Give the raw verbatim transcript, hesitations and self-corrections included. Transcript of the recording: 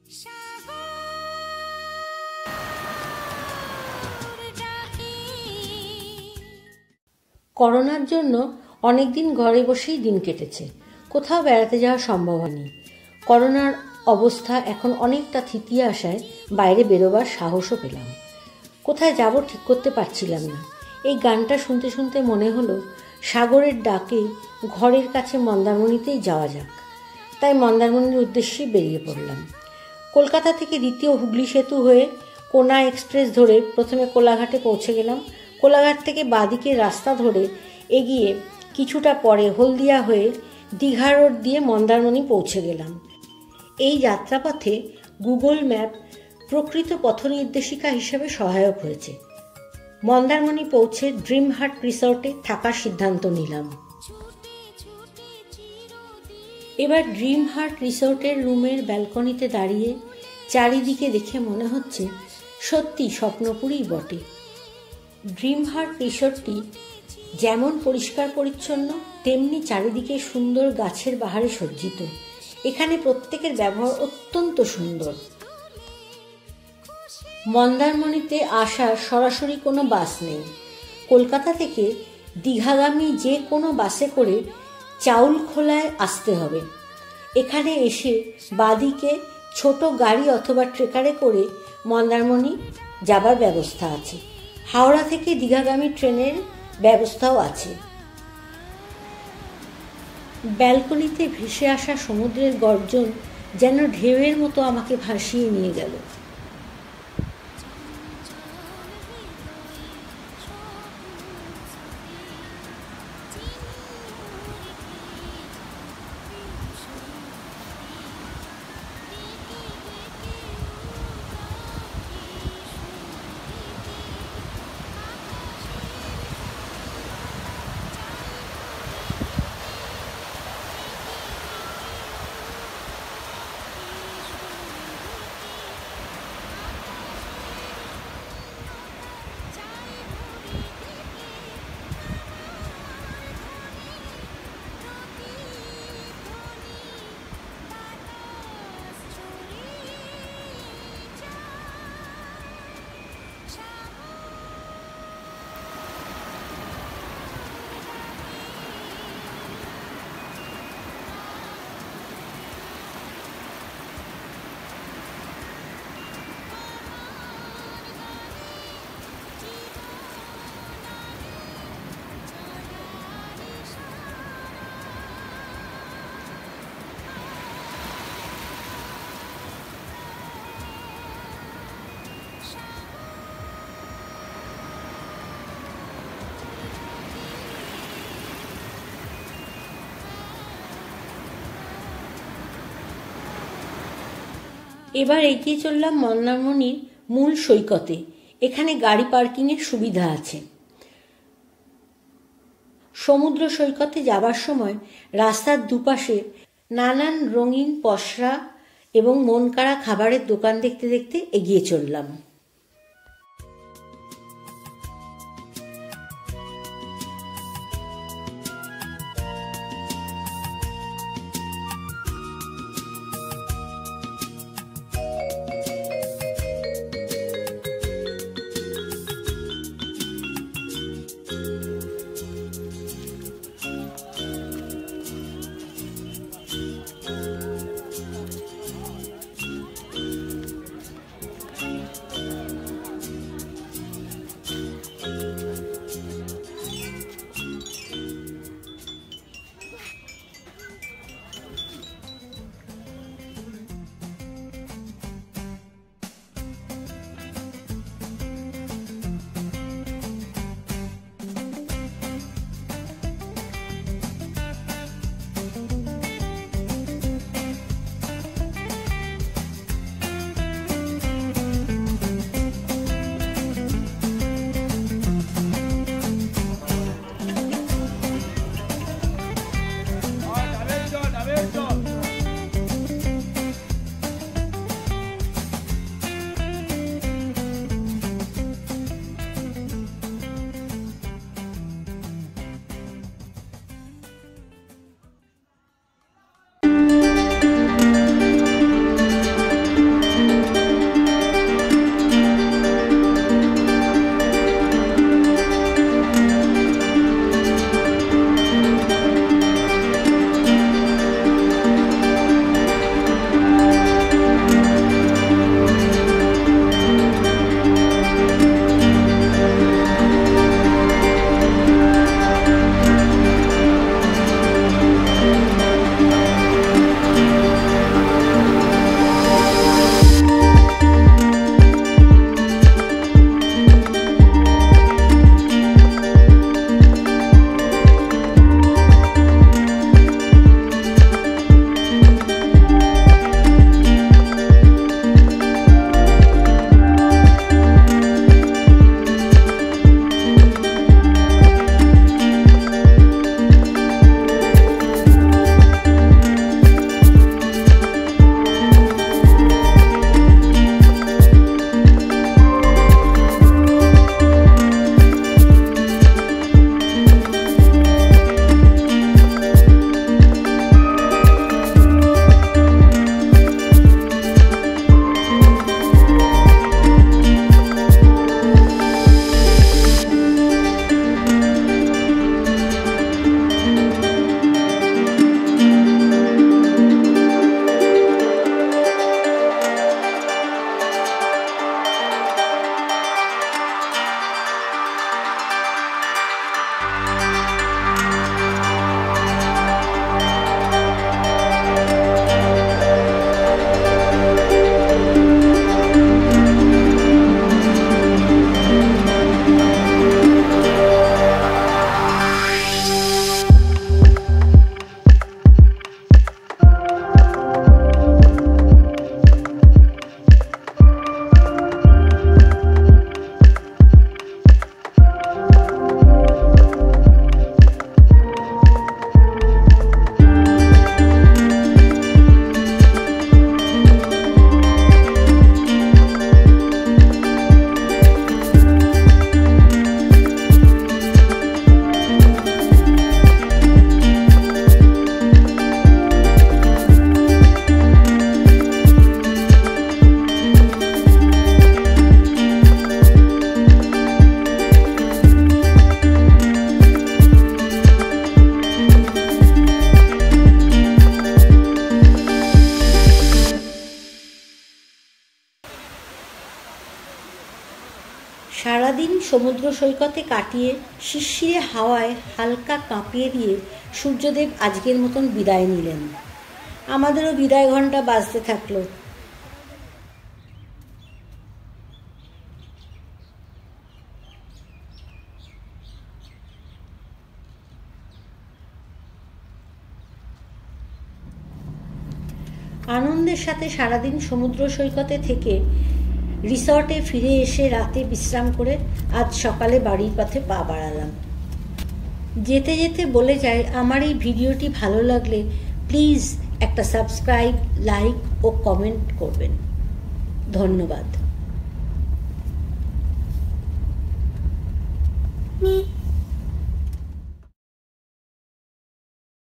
করোনার জন্য অনেক দিন ঘরে বসেই দিন কেটেছে, কোথাও বেড়াতে যাওয়া সম্ভব হয়নি। করোনার অবস্থা এখন অনেকটা থিতিয়ে আসায় বাইরে বেরোবার সাহসও পেলাম। কোথায় যাব ঠিক করতে পারছিলাম না। এই গানটা শুনতে শুনতে মনে হলো সাগরের ডাকে ঘরের কাছে মন্দারমণিতেই যাওয়া যাক। তাই মন্দারমণির উদ্দেশ্যে বেরিয়ে পড়লাম। কলকাতা থেকে দ্বিতীয় হুগলি সেতু হয়ে কোনা এক্সপ্রেস ধরে প্রথমে কোলাঘাটে পৌঁছে গেলাম। কোলাঘাট থেকে বাঁদিকে রাস্তা ধরে এগিয়ে কিছুটা পরে হলদিয়া হয়ে দীঘা রোড দিয়ে মন্দারমণি পৌঁছে গেলাম। এই যাত্রাপথে গুগল ম্যাপ প্রকৃত পথনির্দেশিকা হিসেবে সহায়ক হয়েছে। মন্দারমণি পৌঁছে ড্রিম হার্ট রিসর্টে থাকার সিদ্ধান্ত নিলাম। এবার ড্রিম হার্ট রিসর্টের রুমের ব্যালকনিতে দাঁড়িয়ে চারিদিকে দেখে মনে হচ্ছে সত্যি স্বপ্নপুরীই বটে। ড্রিম হার্ট রিসর্টটি যেমন পরিষ্কার পরিচ্ছন্ন তেমনি চারিদিকে সুন্দর গাছের বাহারে সজ্জিত। এখানে প্রত্যেকের ব্যবহার অত্যন্ত সুন্দর। মন্দারমণিতে আসার সরাসরি কোনো বাস নেই। কলকাতা থেকে দীঘাগামী যে কোনো বাসে করে চাউলখোলায় আসতে হবে। এখানে এসে বাদিকে ছোট গাড়ি অথবা ট্রেকারে করে মন্দারমণি যাবার ব্যবস্থা আছে। হাওড়া থেকে দীঘাগামী ট্রেনের ব্যবস্থাও আছে। ব্যালকনিতে ভেসে আসা সমুদ্রের গর্জন যেন ঢেউয়ের মতো আমাকে ভাসিয়ে নিয়ে গেল। এবার এগিয়ে চললাম মন্দারমণির মূল সৈকতে। এখানে গাড়ি পার্কিংয়ের সুবিধা আছে। সমুদ্র সৈকতে যাবার সময় রাস্তার দুপাশে নানান রঙিন পসরা এবং মনকাড়া খাবারের দোকান দেখতে দেখতে এগিয়ে চললাম। সারাদিন সমুদ্র সৈকতে কাটিয়ে শিরশিরে হাওয়ায় হালকা কাঁপিয়ে দিয়ে সূর্যদেব আজকের মতন বিদায় নিলেন। আমাদেরও বিদায় ঘণ্টা বাজতে থাকলো। আনন্দের সাথে সারাদিন সমুদ্র সৈকতে থেকে রিসর্টে ফিরে এসে রাতে বিশ্রাম করে আজ সকালে বাড়ির পথে পা বাড়ালাম। যেতে যেতে বলে যাই, আমার এই ভিডিওটি ভালো লাগলে প্লিজ একটা সাবস্ক্রাইব, লাইক ও কমেন্ট করবেন। ধন্যবাদ।